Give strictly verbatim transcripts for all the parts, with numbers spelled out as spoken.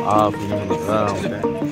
اه في المغرب اه اوكي.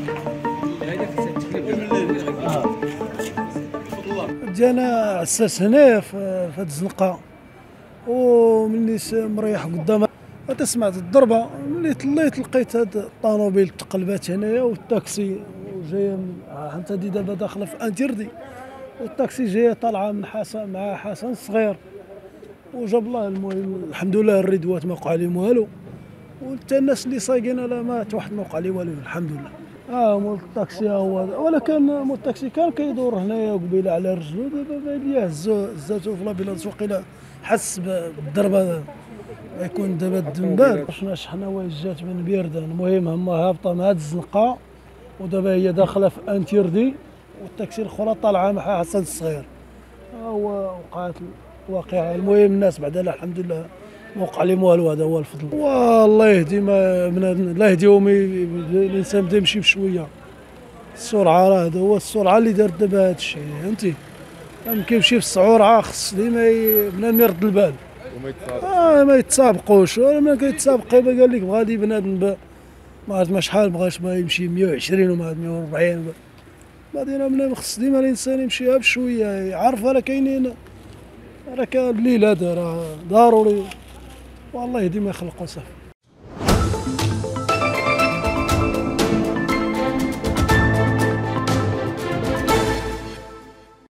جانا عساس هنا في في هاد الزنقه، وملي س- مريح قدام تسمعت الضربه، ملي طليت لقيت هاد الطوموبيل تقلبات هنايا والتاكسي وجايه من انت دي دابا داخله في انتردي، والتاكسي جايه طالعه من حسن مع حسن الصغير، وجاب الله المهم الحمد لله الردوات ما وقع لهم والو، وحتى الناس اللي سايقين لا مات واحد ما وقع ليه والو الحمد لله. اه مول الطاكسي هو هذا. ولا كان مول الطاكسي كان كيدور هنايا قبيله على رجلو، دابا باين ليه هزو هزاتو في لابيلانس وقيلا حس بالضربه، يكون دابا الدم بارد. شفنا شحنه واش جات من بيردان، المهم هما هابطه مع هاد الزنقه، ودابا هي داخله في انتيردي، والتاكسي الاخرى طالعه معها حسن الصغير. ها هو وقعت الواقعه، المهم الناس بعدا لا الحمد لله ما وقع لهم والو، هذا هو الفضل. والله يهدي ما بنادم، الله يهديهم، الانسان بدا يمشي بشويه. السرعه راه هذا هو السرعه اللي دارت دابا هذا الشيء فهمتي، ما كيمشي في السرعه خص ديما ي- بنادم يرد البال. وما يتصادق. اه ما يتسابقوش، ولا ما كيتسابق يبقى قال لك غادي بنادم ب- ما عرفت ما شحال بغاش ما يمشي مية وعشرين وما مية وأربعين، بعدين بنادم خص ديما الانسان يمشيها بشويه، يعرف راه كاينين، راه كان الليل هذا راه ضروري، والله ديما يخلقوا صافي.